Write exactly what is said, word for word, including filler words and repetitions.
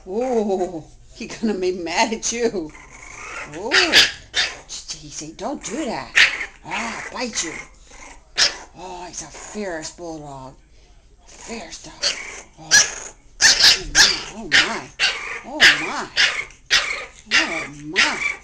Oh, he gonna be mad at you. Oh, he say, don't do that. Ah, oh, bite you. Oh, he's a fierce bulldog. Fierce dog. Oh, oh my, oh my, oh my, oh my.